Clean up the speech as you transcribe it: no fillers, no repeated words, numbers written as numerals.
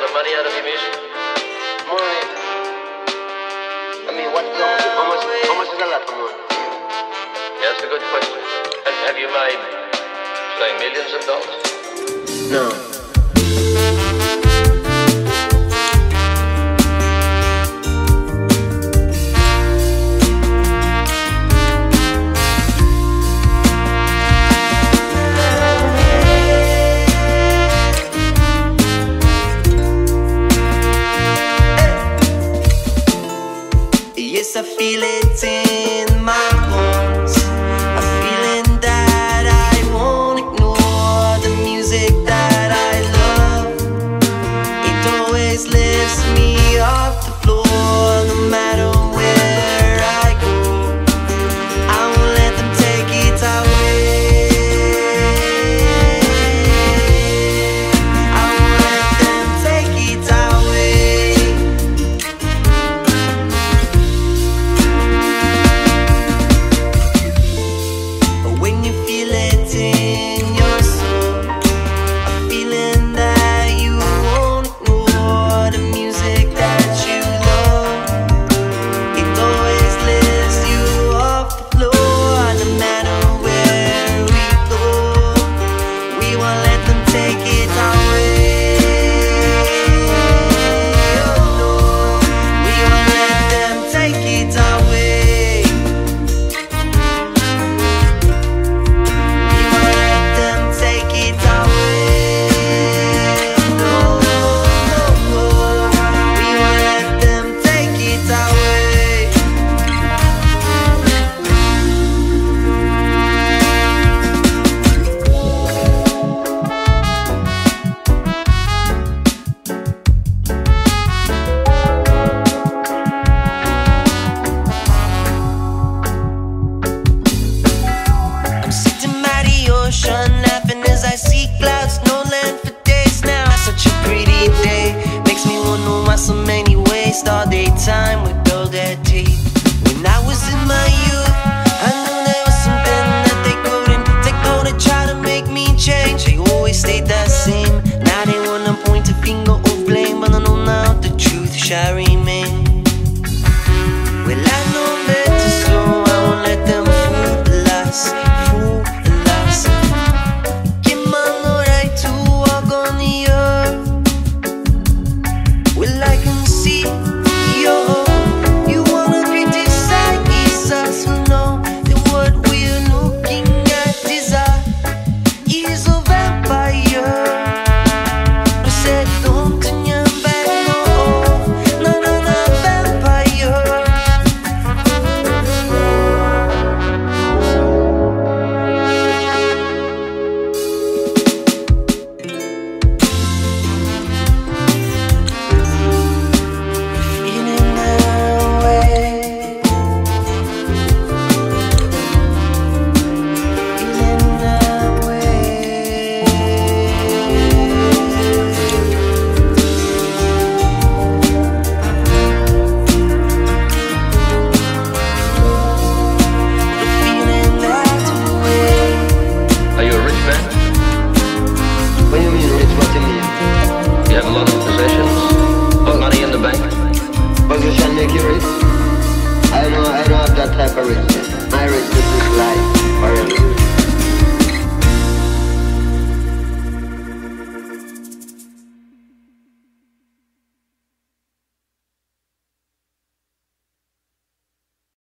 lot of money out of your music? Money. I mean, how much is a lot of money? Yeah, that's a good question. Have you made, say, millions of dollars? No. Yes, I feel it in my bones, a feeling that I won't ignore. The music that I love, it always lifts me off the floor. No matter where I go, I won't let them take it away. I won't let them take it away. When you feel it in your soul, a feeling that you won't ignore. The music that you love, it always lifts you off the floor. No matter where we go, we won't let them take it away. Oh no, we won't let them take it away. Laughing as I see clouds, no land for days now. Such a pretty day, makes me wonder why so many waste all day time with all that tape. When I was in my youth, I knew there was something that they couldn't take on to try to make me change. They always stayed the same. Now they wanna point a finger of blame, but I know now the truth, Shari.